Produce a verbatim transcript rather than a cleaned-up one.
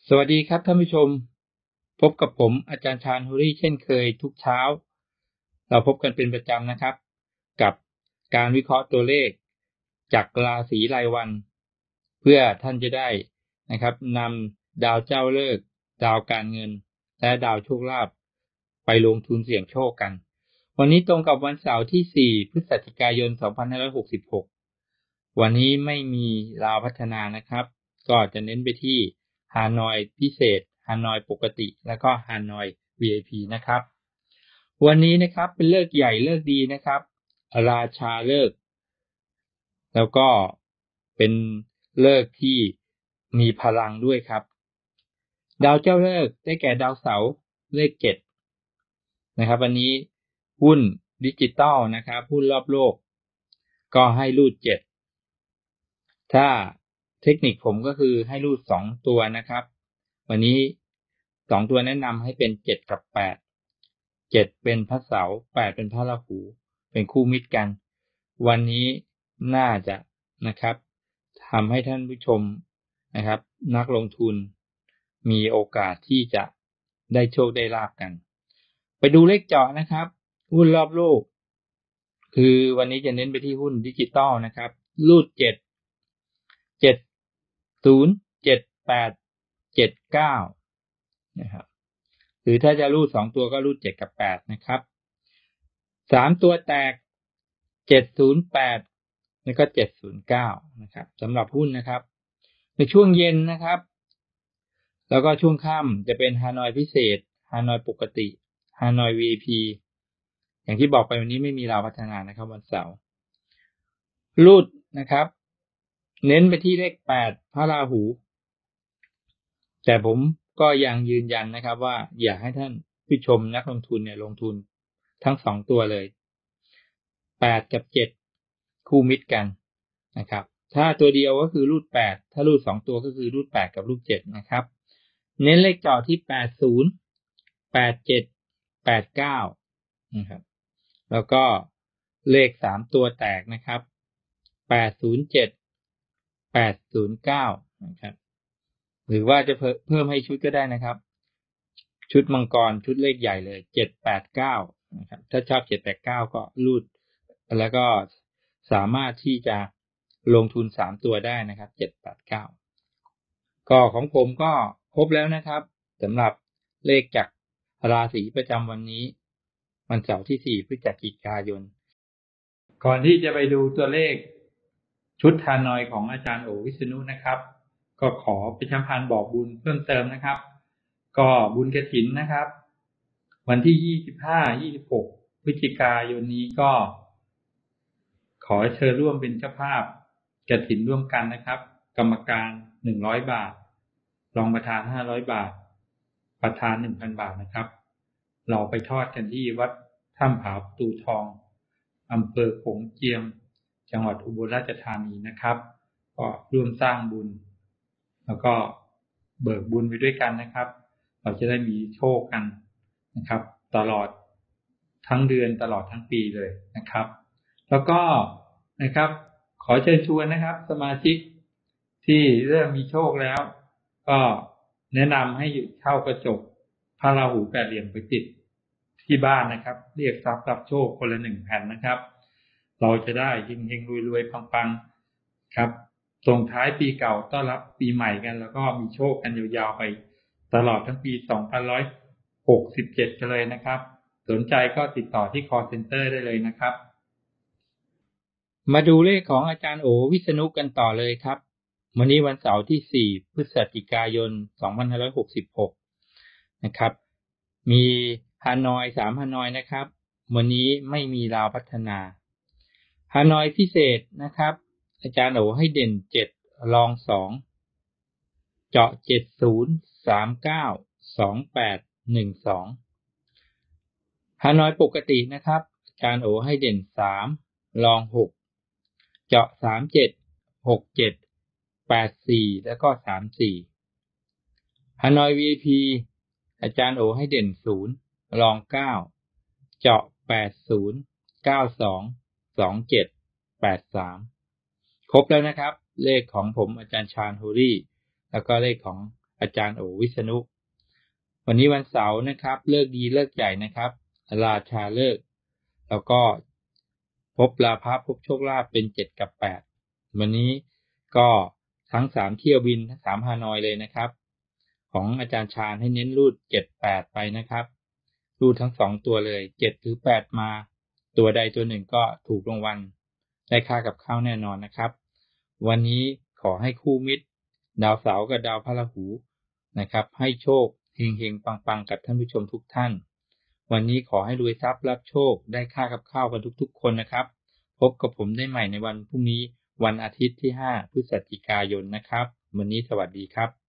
สวัสดีครับท่านผู้ชมพบกับผมอาจารย์ชาญฮูรี่เช่นเคยทุกเช้าเราพบกันเป็นประจำนะครับกับการวิเคราะห์ตัวเลขจากราศีรายวันเพื่อท่านจะได้นะครับนำดาวเจ้าฤกษ์ดาวการเงินและดาวโชคลาภไปลงทุนเสี่ยงโชคกันวันนี้ตรงกับวันเสาร์ที่สี่พฤศจิกายนสองพันห้าร้อยหกสิบหกวันนี้ไม่มีลาวพัฒนานะครับก็จะเน้นไปที่ฮานอยพิเศษฮานอยปกติแล้วก็ฮานอย วี ไอ พี นะครับวันนี้นะครับเป็นเลิกใหญ่เลิกดีนะครับราชาเลิกแล้วก็เป็นเลิกที่มีพลังด้วยครับดาวเจ้าเลิกได้แก่ดาวเสาร์เลขเจ็ดนะครับวันนี้หุ้นดิจิตอลนะครับหุ้นรอบโลกก็ให้รูดเจ็ดถ้าเทคนิคผมก็คือให้รูดสองตัวนะครับวันนี้สองตัวแนะนำให้เป็นเจ็ดกับแปดเจ็ดเป็นพระเสาร์แปดเป็นพระราหูเป็นคู่มิตรกันวันนี้น่าจะนะครับทำให้ท่านผู้ชมนะครับนักลงทุนมีโอกาสที่จะได้โชคได้ลาภกันไปดูเลขเจาะนะครับหุ้นรอบโลกคือวันนี้จะเน้นไปที่หุ้นดิจิตอลนะครับรูดเจ็ดเจ็ดศูนย์เจ็ดแปดเจ็ดเก้านะครับหรือถ้าจะรูดสองตัวก็รูดเจ็ดกับแปดนะครับสามตัวแตกเจ็ดศูนย์แปดแล้วก็เจ็ดศูนย์เก้านะครับสำหรับหุ้นนะครับในช่วงเย็นนะครับแล้วก็ช่วงค่ำจะเป็นฮานอยพิเศษฮานอยปกติฮานอย วี ไอ พี อย่างที่บอกไปวันนี้ไม่มีลาวพัฒนานะครับวันเสาร์รูดนะครับเน้นไปที่เลขแปดพระราหูแต่ผมก็ยังยืนยันนะครับว่าอยากให้ท่านผู้ชมนักลงทุนเนี่ยลงทุนทั้งสองตัวเลยแปดกับเจ็ดคู่มิตรกันนะครับถ้าตัวเดียวก็คือรูดแปดถ้ารูดสองตัวก็คือรูดแปดกับรูดเจ็ดนะครับเน้นเลขเจาะที่แปดสิบ แปดเจ็ด แปดเก้านะครับแล้วก็เลขสามตัวแตกนะครับแปดศูนย์เจ็ด แปดศูนย์เก้านะครับหรือว่าจะเพิ่มให้ชุดก็ได้นะครับชุดมังกรชุดเลขใหญ่เลยเจ็ด แปด เก้านะครับถ้าชอบเจ็ด แปด เก้าก็รูดแล้วก็สามารถที่จะลงทุนสามตัวได้นะครับเจ็ด แปด เก้าก็ของผมก็ครบแล้วนะครับสำหรับเลขจากราศีประจำวันนี้วันเสาร์ที่สี่พฤศจิกายนก่อนที่จะไปดูตัวเลขชุดฮานอยของอาจารย์โอวิษณุนะครับก็ขอประชาสัมพันธ์บอกบุญเพิ่มเติมนะครับก็บุญกฐินนะครับวันที่ยี่สิบห้า ยี่สิบหกพฤศจิกายนนี้ก็ขอเชิญร่วมเป็นเจ้าภาพกฐินร่วมกันนะครับกรรมการหนึ่งร้อยบาทรองประธานห้าร้อยบาทประธาน หนึ่งพัน บาทนะครับเราไปทอดกันที่วัดถ้ำผาประตูทองอำเภอโขงเจียมจังหวัดอุบลราชธานีนะครับก็ร่วมสร้างบุญแล้วก็เบิกบุญไปด้วยกันนะครับเราจะได้มีโชคกันนะครับตลอดทั้งเดือนตลอดทั้งปีเลยนะครับแล้วก็นะครับขอเชิญชวนนะครับสมาชิกที่เริ่มมีโชคแล้วก็แนะนำให้เช่ากระจกพระราหูแปดเหลี่ยมไปติดที่บ้านนะครับเรียกทรัพย์รับโชคคนละหนึ่งแผ่นนะครับเราจะได้เฮงๆรวยๆปังๆครับส่งท้ายปีเก่าต้อนรับปีใหม่กันแล้วก็มีโชคกันยาวๆไปตลอดทั้งปีสองพันห้าร้อยหกสิบเจ็ดกันเลยนะครับสนใจก็ติดต่อที่ call center ได้เลยนะครับมาดูเลขของอาจารย์โอวิษณุกันต่อเลยครับวันนี้วันเสาร์ที่สี่พฤศจิกายนสองพันห้าร้อยหกสิบหกนะครับมีฮานอยสามฮานอยนะครับวันนี้ไม่มีลาวพัฒนาฮานอยพิเศษนะครับอาจารย์โอให้เด่นเจ็ดรองสองเจาะเจ็ดศูนย์ สามเก้า สองแปด หนึ่งสองฮานอยปกตินะครับอาจารย์โอให้เด่นสามรองหกเจาะสามเจ็ด หกเจ็ด แปดสี่แล้วก็สามสี่ฮานอย วี ไอ พี อาจารย์โอให้เด่นศูนย์รองเก้าเจาะแปดศูนย์ เก้าสอง สองเจ็ด แปดสามครบแล้วนะครับเลขของผมอาจารย์ชาญฮูรี่แล้วก็เลขของอาจารย์โอวิษณุวันนี้วันเสาร์นะครับเลิกดีเลิกใหญ่นะครับราชาเลิกแล้วก็พบลาภะพบโชคลาภเป็นเจ็ดกับแปดวันนี้ก็ทั้งสามเที่ยวบินทั้งสามฮานอยเลยนะครับของอาจารย์ชาญให้เน้นรูดเจ็ดแปดไปนะครับรูดทั้งสองตัวเลยเจ็ดหรือแปดมาตัวใดตัวหนึ่งก็ถูกรางวัลได้ค่ากับข้าวแน่นอนนะครับวันนี้ขอให้คู่มิตรดาวเสาร์กับดาวพฤหัสนะครับให้โชคเฮงๆปังๆกับท่านผู้ชมทุกท่านวันนี้ขอให้รวยทรัพย์รับโชคได้ค่ากับข้าวกันทุกๆคนนะครับพบกับผมได้ใหม่ในวันพรุ่งนี้วันอาทิตย์ที่ห้าพฤศจิกายนนะครับวันนี้สวัสดีครับ